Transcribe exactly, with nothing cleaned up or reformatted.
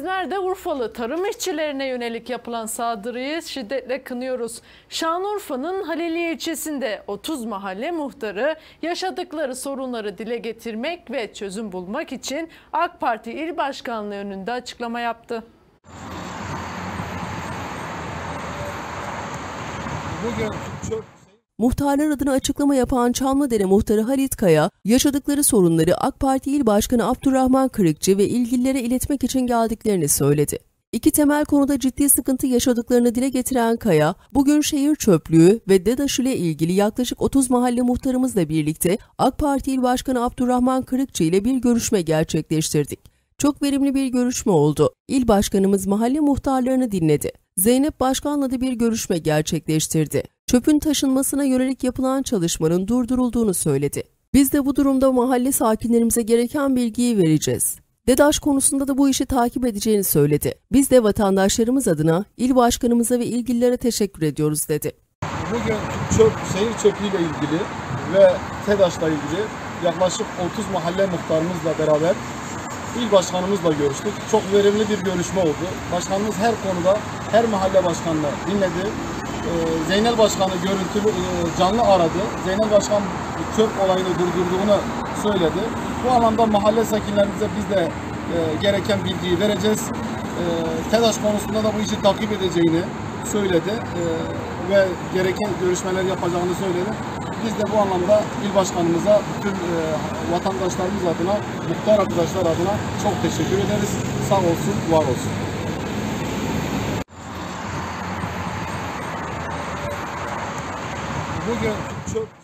bizler de Urfalı tarım işçilerine yönelik yapılan saldırıyı şiddetle kınıyoruz. Şanlıurfa'nın Haliliye ilçesinde otuz mahalle muhtarı yaşadıkları sorunları dile getirmek ve çözüm bulmak için AK Parti İl Başkanlığı önünde açıklama yaptı. Bugün çok Muhtarlar adına açıklama yapan Çamlıdere muhtarı Halit Kaya, yaşadıkları sorunları AK Parti İl Başkanı Abdurrahman Kırıkçı ve ilgililere iletmek için geldiklerini söyledi. İki temel konuda ciddi sıkıntı yaşadıklarını dile getiren Kaya, bugün şehir çöplüğü ve DEDAŞ ile ilgili yaklaşık otuz mahalle muhtarımızla birlikte AK Parti İl Başkanı Abdurrahman Kırıkçı ile bir görüşme gerçekleştirdik. Çok verimli bir görüşme oldu. İl Başkanımız mahalle muhtarlarını dinledi. Zeynep Başkan'la da bir görüşme gerçekleştirdi. Çöpün taşınmasına yönelik yapılan çalışmanın durdurulduğunu söyledi. Biz de bu durumda mahalle sakinlerimize gereken bilgiyi vereceğiz. DEDAŞ konusunda da bu işi takip edeceğini söyledi. Biz de vatandaşlarımız adına il başkanımıza ve ilgililere teşekkür ediyoruz dedi. Bugün çöp, şehir çöpüyle ilgili ve TEDAŞ'la ilgili yaklaşık otuz mahalle muhtarımızla beraber il başkanımızla görüştük. Çok verimli bir görüşme oldu. Başkanımız her konuda her mahalle başkanını dinledi. Ee, Zeynel Başkan'ı görüntülü e, canlı aradı. Zeynel Başkan çöp olayını durdurduğunu söyledi. Bu anlamda mahalle sakinlerimize biz de e, gereken bilgiyi vereceğiz. E, TEDAŞ konusunda da bu işi takip edeceğini söyledi e, ve gereken görüşmeler yapacağını söyledi. Biz de bu anlamda il başkanımıza, bütün e, vatandaşlarımız adına, muhtar arkadaşlar adına çok teşekkür ederiz. Sağ olsun, var olsun. Bugün çok